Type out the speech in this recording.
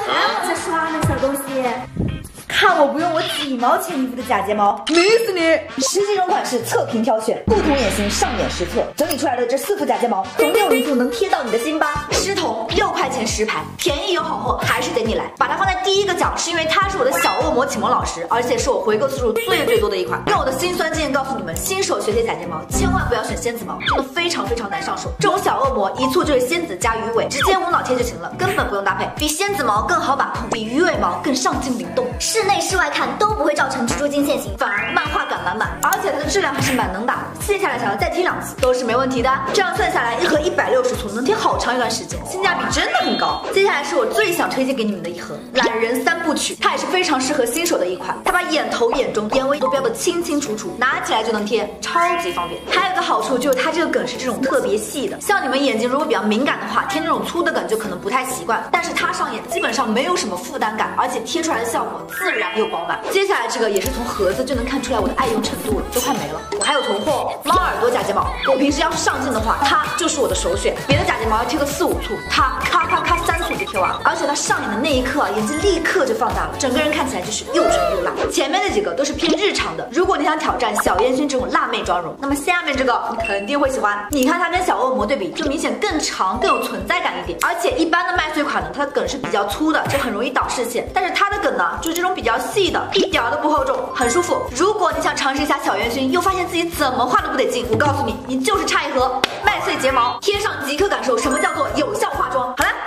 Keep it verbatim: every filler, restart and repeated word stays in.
哎，在刷呢，小东西。 看我不用我几毛钱一副的假睫毛， 美死你！ 十几种款式测评挑选，不同眼型上眼实测，整理出来的这四副假睫毛，总有一副能贴到你的心吧？ 狮瞳六块钱十排，便宜有好货，还是得你来。把它放在第一个讲，是因为它是我的小恶魔启蒙老师，而且是我回购次数最最多的一款。用我的辛酸经验告诉你们，新手学贴假睫毛千万不要选仙子毛，真的非常非常难上手。这种小恶魔一簇就是仙子加鱼尾，直接无脑贴就行了，根本不用搭配。比仙子毛更好把控，比鱼尾毛更上镜灵动。 室内室外看都不会造成蜘蛛精现形， 反而漫画感满满，而且它的质量还是蛮能打的。卸下来想要再贴两次都是没问题的。这样算下来，一盒一百六十簇能贴好长一段时间，性价比真的很高。接下来是我最想推荐给你们的一盒懒人三部曲，它也是非常适合新手的一款。它把眼头、眼中、眼尾都标得清清楚楚，拿起来就能贴，超级方便。还有一个好处就是它这个梗是这种特别细的，像你们眼睛如果比较敏感的话，贴那种粗的梗就可能不太习惯。但是它上眼基本上没有什么负担感，而且贴出来的效果自然又饱满。接下来这个也是从盒子就能看出来我的爱用程度了，都快没了。我还有囤货猫耳朵假睫毛，我平时要是上镜的话，它就是我的首选。别的假睫毛要贴个四五簇，它咔咔咔三簇就贴完了。而且它上眼的那一刻啊，眼睛立刻就放大了，整个人看起来就是又纯又辣。前面那几个都是偏日常的，如果你想挑战小烟熏这种辣妹妆容，那么下面这个你肯定会喜欢。你看它跟小恶魔对比，就明显更长，更有存在感一点。而且一般的麦穗款呢，它的梗是比较粗的，就很容易导视线。但是它的梗呢，就是这种比较细的，一点都不厚重，很舒服。如果你想尝试一下小烟熏，又发现自己怎么画都不得劲，我告诉你，你就是差一盒麦穗睫毛，贴上即刻感受什么叫做有效化妆。好了。